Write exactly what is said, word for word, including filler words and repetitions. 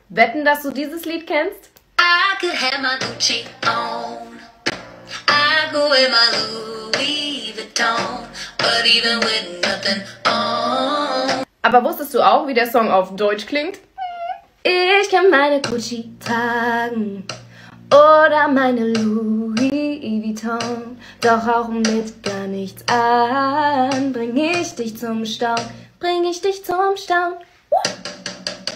Wetten, dass du dieses Lied kennst? I could have my Gucci on. I go in my Louis Vuitton. But even with nothing on. Aber wusstest du auch, wie der Song auf Deutsch klingt? Ich kann meine Gucci tragen oder meine Louis Vuitton, doch auch mit gar nichts an bring ich dich zum Staunen, bring ich dich zum Staunen.